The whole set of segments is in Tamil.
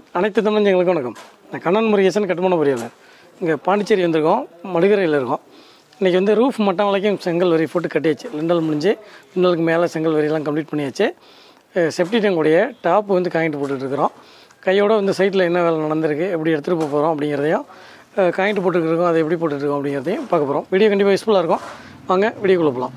அனைத்து தமிழஞ்சங்களுக்கு வணக்கம். நான் கண்ணன் முருகேசன், கட்டுமான பொறியாளர். இங்கே பாண்டிச்சேரி வந்திருக்கோம், மடுகரையில் இருக்கோம். இன்றைக்கி வந்து ரூஃப் மட்டம் வரைக்கும் செங்கல் வரி போட்டு கட்டியாச்சு. லிண்டல் முடிஞ்சு லிண்டலுக்கு மேலே செங்கல் வரியெல்லாம் கம்ப்ளீட் பண்ணியாச்சு. செப்டி டேங்குடைய டாப் வந்து காயின்ட்டு போட்டுட்ருக்குறோம். கையோடு வந்து சைட்டில் என்ன வேலை நடந்திருக்கு, எப்படி எடுத்துகிட்டு போக போகிறோம் அப்படிங்கிறதையும், காயின்ட்டு போட்டுருக்கோம் அதை எப்படி போட்டுருக்கோம் அப்படிங்கிறதையும் பார்க்க போகிறோம். வீடியோ கண்டிப்பாக யூஸ்ஃபுல்லாக இருக்கும். வாங்க வீடியோக்குள்ளே போகலாம்.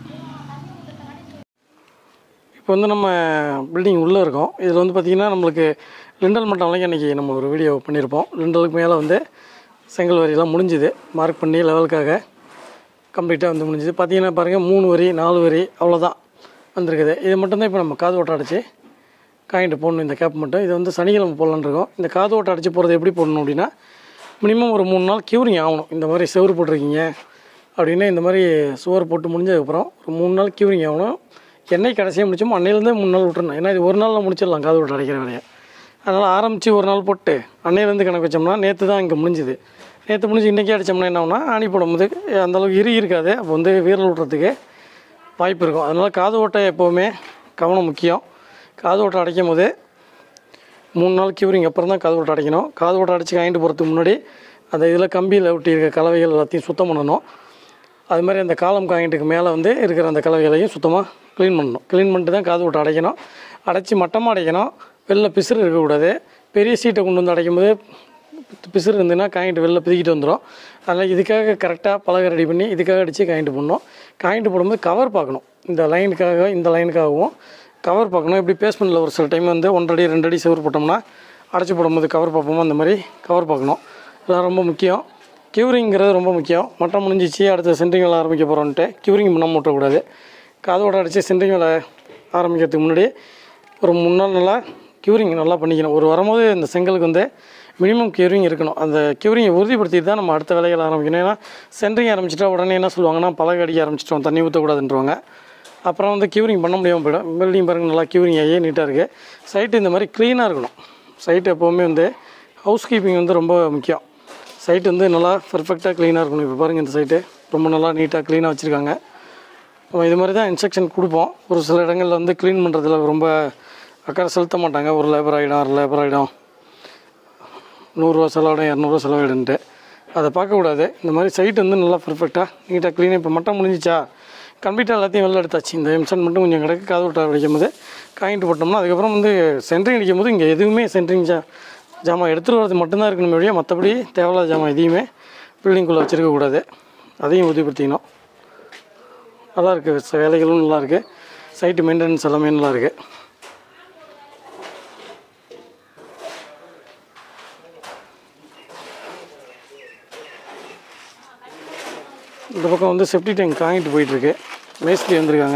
இப்போ வந்து நம்ம பில்டிங் உள்ளே இருக்கோம். இதில் வந்து பார்த்திங்கன்னா நம்மளுக்கு லிண்டல் மட்டம் வரைக்கும் இன்றைக்கி நம்ம ஒரு வீடியோ பண்ணியிருப்போம். லிண்டலுக்கு மேலே வந்து செங்கல் வரியெல்லாம் முடிஞ்சுது. மார்க் பண்ணி லெவலுக்காக கம்ப்ளீட்டாக வந்து முடிஞ்சுது. பார்த்திங்கன்னா பாருங்கள், 3 வரி 4 வரி அவ்வளோதான் வந்திருக்குது. இது மட்டும்தான் இப்போ நம்ம காது ஓட்டை அடித்து காயின்ட்டு போடணும். இந்த கேப் மட்டும் இது வந்து சனிக்கிழமை போடலான்னு இருக்கோம். இந்த காது ஓட்டை அடித்து போகிறது எப்படி போடணும் அப்படின்னா, மினிமம் ஒரு 3 நாள் க்யூரிங் ஆகணும். இந்த மாதிரி செவரு போட்டிருக்கீங்க அப்படின்னா, இந்த மாதிரி சுவர் போட்டு முடிஞ்சதுக்கப்புறம் ஒரு 3 நாள் க்யூரிங் ஆகணும். என்னைக்கு கடைசியாக முடிச்சோமோ அன்னையிலேருந்தே 3 நாள் விட்டுறணும். ஏன்னா இது ஒரு நாளில் முடிச்சிடலாம் காது ஓட்டை அடைக்கிற வேலையை. அதனால் ஆரம்பித்து ஒரு நாள் போட்டு அன்னையிலேருந்து கணக்கு வச்சோம்னா, நேற்று தான் இங்கே முடிஞ்சுது. நேற்று முடிஞ்சு இன்றைக்கி அடித்தோம்னா என்ன ஆகுனா, ஆணி போடும்போது அந்தளவுக்கு இருக்காது. அப்போ வந்து வீரல் விட்றதுக்கு வாய்ப்பு இருக்கும். அதனால் காது ஓட்டை எப்போவுமே கவனம் முக்கியம். காது ஓட்டை அடைக்கும் போது 3 நாள் க்யூரிங் அப்புறம் தான் காது ஓட்டை அடைக்கணும். காது ஓட்டை அடித்து காயின்ட்டு போகிறதுக்கு முன்னாடி அந்த இதில் கம்பியில் ஒட்டி இருக்க கலவைகள் எல்லாத்தையும் சுத்தம் பண்ணணும். அது மாதிரி அந்த காலம் காயின்ட்டுக்கு மேலே வந்து இருக்கிற அந்த கலவைகளையும் சுத்தமாக க்ளீன் பண்ணணும். க்ளீன் பண்ணிட்டு தான் காது ஓட்டை அடைக்கணும். அடைச்சி மட்டமாக அடைக்கணும். வெளில பிசுறு இருக்கக்கூடாது. பெரிய சீட்டை கொண்டு வந்து அடைக்கும் போது பிசுறு இருந்துன்னா காயின்ட்டு வெளில பிதிக்கிட்டு வந்துடும். அதனால் இதுக்காக கரெக்டாக பலகை ரெடி பண்ணி இதுக்காக அடித்து காயின்ட்டு போடணும். காயின்ட்டு போடும்போது கவர் பார்க்கணும். இந்த லைனுக்காக இந்த லைனுக்காகவும் கவர் பார்க்கணும். இப்படி பேஸ்மெண்ட்டில் ஒரு சில டைம் வந்து 1 அடி 2 அடி செவரு போட்டோம்னா அடைச்சி போடும்போது கவர் பார்ப்போமோ அந்த மாதிரி கவர் பார்க்கணும். இதெல்லாம் ரொம்ப முக்கியம். க்யூரிங்கிறது ரொம்ப முக்கியம். மட்டம் முடிஞ்சிச்சு, அடுத்த சென்ட்ரிங் வேலை ஆரம்பிக்க போகிறோன்ட்டு க்யூரிங் பண்ணாமல் விட்டக்கூடாது. காதோட அடித்து சென்ட்ரிங் வேலை ஆரம்பிக்கிறதுக்கு முன்னாடி ஒரு 3 நாள் நல்லா க்யூரிங் நல்லா பண்ணிக்கணும். ஒரு வரும்போது இந்த செங்கலுக்கு வந்து மினிமம் க்யூரிங் இருக்கணும். அந்த க்யூரிங்கை உறுதிப்படுத்திட்டு தான் நம்ம அடுத்த வேலைகள் ஆரம்பிக்கணும். ஏன்னா சென்ட்ரிங் ஆரம்பிச்சிட்டா உடனே என்ன சொல்லுவாங்கன்னா, பலகை அடிக்க ஆரம்பிச்சிட்டோம், தண்ணி ஊற்றக்கூடாதுன்றவாங்க. அப்புறம் வந்து க்யூரிங் பண்ண முடியாமல் போய்டும். பில்டிங் பாருங்கள், நல்லா க்யூரிங் ஆகி நீட்டாக இருக்குது. சைட்டு இந்த மாதிரி க்ளீனாக இருக்கணும். சைட்டு எப்போவுமே வந்து ஹவுஸ் கீப்பிங் வந்து ரொம்ப முக்கியம். சைட்டு வந்து நல்லா பர்ஃபெக்டாக க்ளீனாக இருக்கணும். இப்போ பாருங்கள், இந்த சைட்டு ரொம்ப நல்லா நீட்டாக க்ளீனாக வச்சுருக்காங்க. நம்ம இது மாதிரி தான் இன்ஸ்ட்ரக்ஷன் கொடுப்போம். ஒரு சில இடங்களில் வந்து க்ளீன் பண்ணுறதுல ரொம்ப அக்கறை செலுத்த மாட்டாங்க. ஒரு லேபர் ஆகிடும், 1/2 லேபர் ஆகிடும், 100 ரூபா செலவிடும், 200 ரூபா செலவிடுன்ட்டு அதை பார்க்கக்கூடாது. இந்த மாதிரி சைட்டு வந்து நல்லா பர்ஃபெக்டாக நீட்டாக க்ளீனாக. இப்போ மட்டம் முடிஞ்சிச்சா, கம்ப்ளீட்டாக எல்லாத்தையும் வெளில எடுத்தாச்சு. இந்த எம்சன் மட்டும் கொஞ்சம் கிடக்கு. காது ஓட்டை அடிக்கும் போது காயின்ட்டு போட்டோம்னா, அதுக்கப்புறம் வந்து சென்ட்ரிங் அடிக்கும் போது இங்கே எதுவுமே சென்ட்ரிங் ஜாமான் எடுத்துகிட்டு வரது மட்டும்தான் இருக்கணும் வழியாக. மற்றபடி தேவையில்லாத ஜாமான் எதையுமே பில்டிங்குள்ளே வச்சுருக்கக்கூடாது. அதையும் உறுதிப்படுத்திக்கணும். நல்லாயிருக்கு, வேலைகளும் நல்லாயிருக்கு. சைட்டு மெயின்டெனன்ஸ் எல்லாமே நல்லாயிருக்கு. இந்த பக்கம் வந்து செப்டி டேங்க் காயின்ட்டு போயிட்டுருக்கு. மேஸ்திரி வந்திருக்காங்க.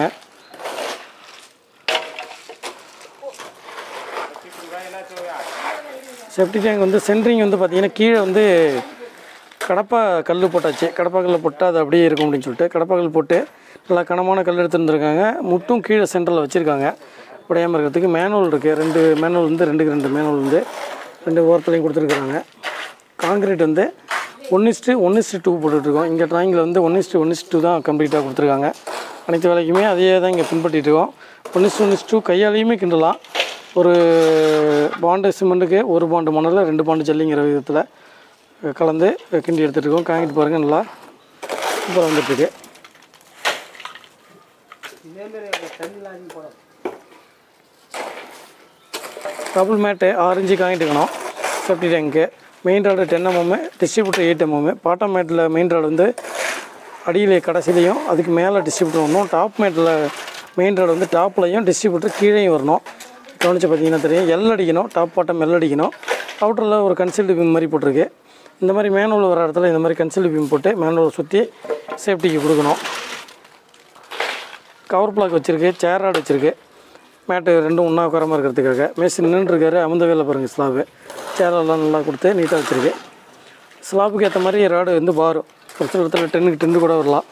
செப்டி டேங்க் வந்து சென்ட்ரிங் வந்து பார்த்திங்கன்னா கீழே வந்து கடப்பா கல் போட்டாச்சு. கடப்பா கல் போட்டால் அது அப்படியே இருக்கும் அப்படின்னு சொல்லிட்டு கடப்பா கல் போட்டு நல்லா கனமான கல் எடுத்துருந்துருக்காங்க. முட்டும் கீழே சென்டரில் வச்சுருக்காங்க உடையாமல் இருக்கிறதுக்கு. மேனுவல் இருக்குது. 2 மேனுவல் வந்து 2க்கு 2 மேனுவல் வந்து 2 ஓரத்துலையும் கொடுத்துருக்குறாங்க. கான்கிரீட் வந்து 1:1:2 போட்டுட்ருக்கோம். இங்கே ட்ராயிங்கில் வந்து 1:1:2 தான் கம்ப்ளீட்டாக கொடுத்துருக்காங்க. அனைத்து வேலைக்குமே அதே தான் இங்கே பின்பற்றிட்டு இருக்கோம். 1:1:2 கையாலையுமே கிண்டலாம். ஒரு பாண்டு சிமெண்ட்டுக்கு 1 பாண்டு மணலில் 2 பாண்டு ஜல்லிங்கிற விதத்தில் கலந்து கிண்டி எடுத்துகிட்ருக்கோம். காங்கிட்டு பாருங்கள், நல்லா சூப்பராக வந்துட்டுருக்கு. டபுள் மேட்டு 6 இன்ச்சு காங்கிட்டுக்கணும். செப்டி டேங்க்கு main rod 10 mm, distributor 8 mm. Bottom மேட்டில் மெயின் ராடு வந்து அடியிலே கடைசிலையும் அதுக்கு மேலே டிஸ்ட்ரிபியூட்டர் வரணும். டாப் மேட்டில் மெயின் ராடு வந்து டாப்லையும் டிஸ்ட்ரிபியூட்டர் கீழேயும் வரணும். கவனித்து பார்த்தீங்கன்னா தெரியும். எல் அடிக்கணும், டாப் பாட்டம் எல் அடிக்கணும். அவுட்டரில் ஒரு கன்சீல்டு பீம் மாதிரி போட்டிருக்கு. இந்த மாதிரி மேனுவல் வர இடத்துல இந்த மாதிரி கன்சீல்டு பீம் போட்டு மேனுவல் சுற்றி சேஃப்டிக்கு கொடுக்கணும். கவர் பிளாக் வச்சுருக்கு, சேர் ராடு வச்சுருக்கு. மேட்டு 2 ஒன்றா உட்காராமல் இருக்கிறதுக்காக. மேஸ்திரி நின்றுருக்காரு, அமர்ந்த வேலை பாருங்கள். ஸ்லாபு சேரெல்லாம் நல்லா கொடுத்து நீட்டாக வச்சுருக்கு. ஸ்லாப்புக்கு ஏற்ற மாதிரி ராடு வந்து பாரும். ஒரு சில இடத்துல 10க்கு 10 கூட வரலாம்.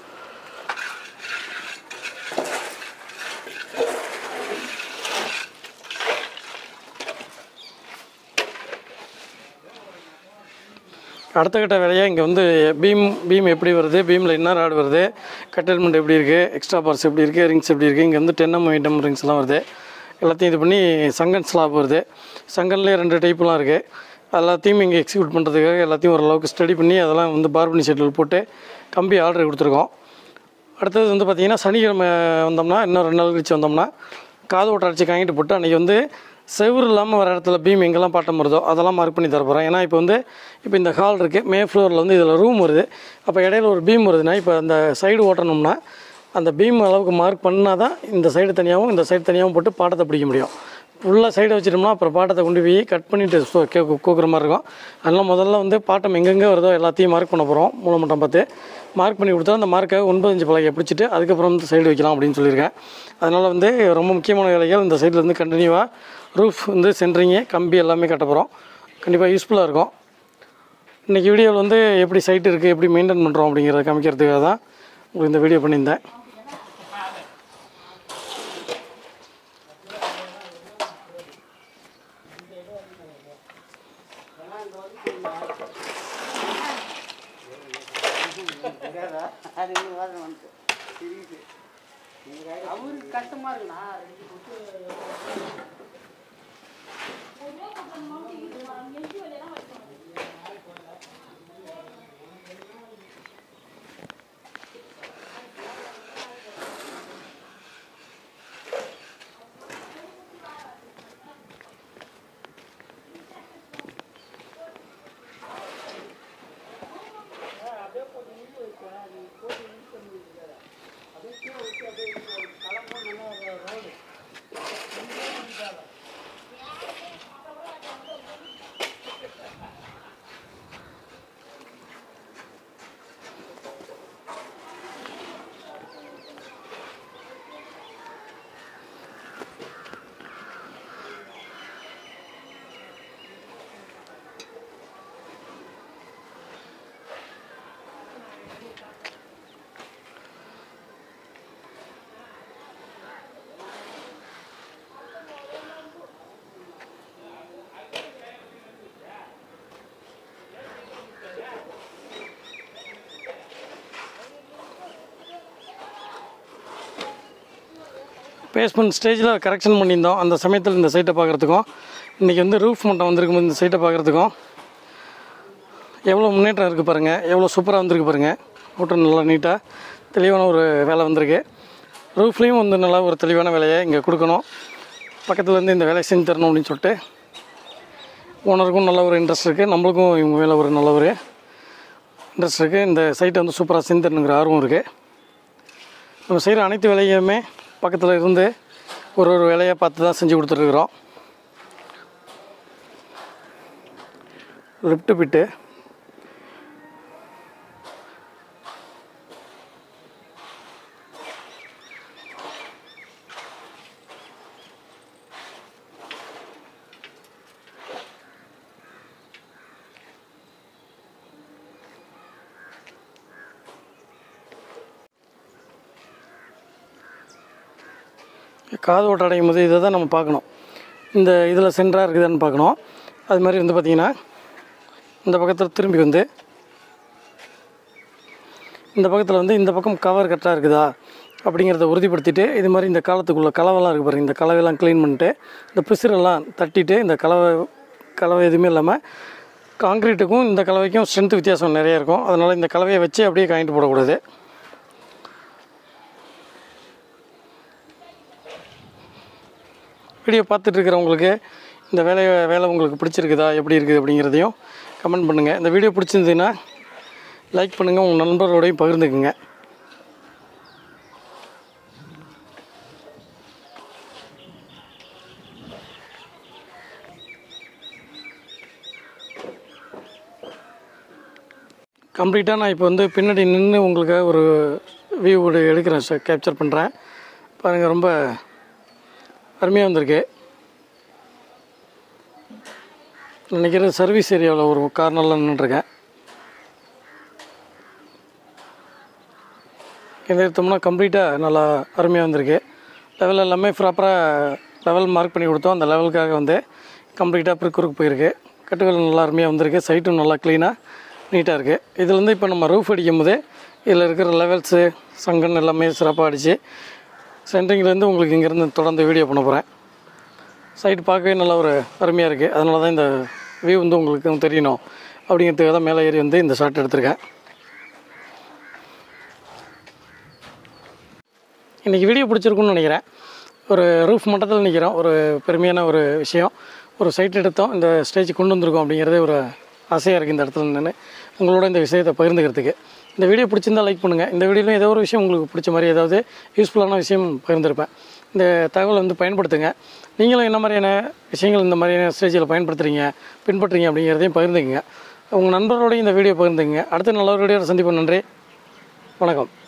அடுத்த கட்ட வேலையாக இங்கே வந்து பீம் எப்படி வருது, பீமில் என்ன ராடு வருது, கட்டல்மெண்ட் எப்படி இருக்குது, எக்ஸ்ட்ரா பார்ஸ் எப்படி இருக்குது, ரிங்ஸ் எப்படி இருக்குது. இங்கே வந்து 10 mm 8 mm ரிங்ஸ்லாம் வருது. எல்லாத்தையும் இது பண்ணி சங்கன் ஸ்லாப் வருது. சங்கன்லேயே 2 டைப்லாம் இருக்குது. எல்லாத்தையும் இங்கே எக்ஸிக்யூட் பண்ணுறதுக்காக எல்லாத்தையும் ஓரளவுக்கு ஸ்டடி பண்ணி அதெல்லாம் வந்து பார்பனி ஷெட்டில் போட்டு கம்பி ஆர்டர் கொடுத்துருக்கோம். அடுத்தது வந்து பார்த்திங்கன்னா சனிக்கிழமை வந்தோம்னா, இன்னும் 2 நாள் கழிச்சு வந்தோம்னா காது ஓட்ட அடிச்சு காங்கிட்டு போட்டு அன்றைக்கி வந்து செவுறு இல்லாமல் வர இடத்துல பீம் எங்கெல்லாம் பாட்டம் வருதோ அதெல்லாம் மார்க் பண்ணி தரப்போகிறோம். ஏன்னா இப்போ இந்த ஹால் இருக்குது, மே ஃப்ளோரில் வந்து இதில் ரூம் வருது. அப்போ இடையில ஒரு பீம் வருதுன்னா இப்போ அந்த சைடு ஓட்டணும்னா அந்த பீம் அளவுக்கு மார்க் பண்ணால் தான் இந்த சைடு தனியாகவும் இந்த சைடு தனியாகவும் போட்டு பாட்டத்தை பிடிக்க முடியும். ஃபுல்லாக சைடை வச்சிட்டோம்னா அப்புறம் பாட்டத்தை கொண்டு போய் கட் பண்ணிவிட்டு கூக்குற மாதிரி இருக்கும். அதனால் முதல்ல வந்து பாட்டம் எங்கெங்கே வருதோ எல்லாத்தையும் மார்க் பண்ண போகிறோம். மூலமட்டம் பார்த்து மார்க் பண்ணி கொடுத்தா அந்த மார்க்கை 9 பலகையை பிடிச்சிட்டு அதுக்கப்புறம் வந்து சைடு வைக்கலாம் அப்படின்னு சொல்லியிருக்கேன். அதனால் வந்து ரொம்ப முக்கியமான வேலைகள் இந்த சைடில் வந்து கண்டினியூவாக ரூஃப் வந்து சென்ட்ரிங்கு கம்பி எல்லாமே கட்ட போகிறோம். கண்டிப்பாக யூஸ்ஃபுல்லாக இருக்கும். இன்றைக்கி வீடியோவில் வந்து எப்படி சைட்டு இருக்குது, எப்படி மெயின்டைன் பண்ணுறோம் அப்படிங்கிறத காமிக்கிறதுக்காக தான் உங்களுக்கு இந்த வீடியோ பண்ணியிருந்தேன். அவருக்கு கஷ்டமா இருக்குண்ணா. பேஸ்மெண்ட் ஸ்டேஜில் கரெக்ஷன் பண்ணியிருந்தோம். அந்த சமயத்தில் இந்த சைட்டை பார்க்குறதுக்கும் இன்றைக்கி வந்து ரூஃப் மட்டும் வந்திருக்கும்போது இந்த சைட்டை பார்க்குறதுக்கும் எவ்வளோ முன்னேற்றம் இருக்குது பாருங்கள். எவ்வளோ சூப்பராக வந்திருக்கு பாருங்கள். போட்டு நல்லா நீட்டாக தெளிவான ஒரு வேலை வந்திருக்கு. ரூஃப்லேயும் வந்து நல்லா ஒரு தெளிவான வேலையை இங்கே கொடுக்கணும். பக்கத்தில் வந்து இந்த வேலையை செஞ்சு தரணும் அப்படின்னு சொல்லிட்டு ஓனருக்கும் நல்ல ஒரு இன்ட்ரெஸ்ட் இருக்குது. நம்மளுக்கும் இவங்க மேலே ஒரு நல்ல ஒரு இன்ட்ரெஸ்ட் இருக்குது. இந்த சைட்டை வந்து சூப்பராக செஞ்சு தரணுங்கிற ஆர்வம் இருக்குது. நம்ம செய்கிற அனைத்து வேலையுமே பக்கத்தில் இருந்து ஒரு வேலையை பார்த்து தான் செஞ்சு கொடுத்துட்ருக்குறோம். லிஃப்ட் பிட்டு காது ஓட்ட அடையும் போது இதை தான் நம்ம பார்க்கணும். இந்த இதில் சென்டராக இருக்குதான்னு பார்க்கணும். அது மாதிரி வந்து பார்த்திங்கன்னா இந்த பக்கத்தில் திரும்பி வந்து இந்த பக்கத்தில் வந்து இந்த பக்கம் கவர் கரெக்டாக இருக்குதா அப்படிங்கிறத உறுதிப்படுத்திட்டு இது மாதிரி இந்த காலத்துக்குள்ளே கலவைலாம் இருக்குது பாருங்கள். இந்த கலவையெல்லாம் க்ளீன் பண்ணிட்டு இந்த பிசுரெல்லாம் தட்டிட்டு இந்த கலவை எதுவுமே இல்லாமல் காங்க்ரீட்டுக்கும் இந்த கலவைக்கும் ஸ்ட்ரென்த்து வித்தியாசம் நிறையா இருக்கும். அதனால் இந்த கலவையை வச்சு அப்படியே காயின்ட்டு போடக்கூடாது. வீடியோ பார்த்துட்டு இருக்கிறவங்களுக்கு இந்த வேலை உங்களுக்கு பிடிச்சிருக்குதா, எப்படி இருக்குது அப்படிங்கிறதையும் கமெண்ட் பண்ணுங்கள். இந்த வீடியோ பிடிச்சிருந்ததுன்னா லைக் பண்ணுங்கள், உங்கள் நண்பர்களோடையும் பகிர்ந்துக்குங்க. கம்ப்ளீட்டாக நான் இப்போ வந்து பின்னாடி நின்று உங்களுக்காக ஒரு வியூ எடுக்கிறேன், கேப்சர் பண்ணுறேன் பாருங்கள். ரொம்ப அருமையாக வந்திருக்கு. நினைக்கிற சர்வீஸ் ஏரியாவில் ஒரு கார்னரில் நின்றுருக்கேன். இதை எடுத்தோம்னா கம்ப்ளீட்டாக நல்லா அருமையாக வந்திருக்கு. லெவல் எல்லாமே ப்ராப்பராக லெவல் மார்க் பண்ணி கொடுத்தோம். அந்த லெவலுக்காக வந்து கம்ப்ளீட்டாக குறுக்கு போயிருக்கு. கட்டுகள் நல்லா அருமையாக வந்திருக்கு. சைட்டும் நல்லா க்ளீனாக நீட்டாக இருக்குது. இதில் வந்து இப்போ நம்ம ரூஃப் அடிக்கும் போது இதில் இருக்கிற லெவல்ஸு சங்கன் எல்லாமே சிறப்பாக அடித்து சென்ட்ரிங்லேருந்து உங்களுக்கு இங்கேருந்து தொடர்ந்து வீடியோ பண்ண போகிறேன். சைட் பார்க்கவே நல்ல ஒரு அருமையாக இருக்குது. அதனால தான் இந்த வியூ வந்து உங்களுக்கு தெரியணும் அப்படிங்கிறதுக்காக தான் மேலே ஏறி வந்து இந்த ஷாட் எடுத்திருக்கேன். இன்றைக்கி வீடியோ பிடிச்சிருக்குன்னு நினைக்கிறேன். ஒரு ரூஃப் மட்டத்தில் நிற்கிறோம். ஒரு பெருமையான ஒரு விஷயம். ஒரு சைட் எடுத்தோம், இந்த ஸ்டேஜ் கொண்டு வந்திருக்கோம் அப்படிங்கிறதே ஒரு ஆசையாக இருக்குது இந்த இடத்துல நின்று உங்களோட இந்த விஷயத்தை பகிர்ந்துக்கிறதுக்கு. இந்த வீடியோ பிடிச்சிருந்தால் லைக் பண்ணுங்கள். இந்த வீடியோவில் ஏதோ ஒரு விஷயம் உங்களுக்கு பிடிச்ச மாதிரி ஏதாவது யூஸ்ஃபுல்லான விஷயம் பகிர்ந்திருப்பேன். இந்த தகவலை வந்து பயன்படுத்துங்க. நீங்களும் என்ன மாதிரியான விஷயங்கள் இந்த மாதிரியான ஸ்டேஜில் பின்பற்றுறீங்க அப்படிங்கிறதையும் பகிர்ந்துக்குங்க. உங்கள் நண்பரோடையும் இந்த வீடியோ பகிர்ந்துங்க. அடுத்த நல்ல ஒரு வீடியோவில் சந்திப்போம். நன்றி, வணக்கம்.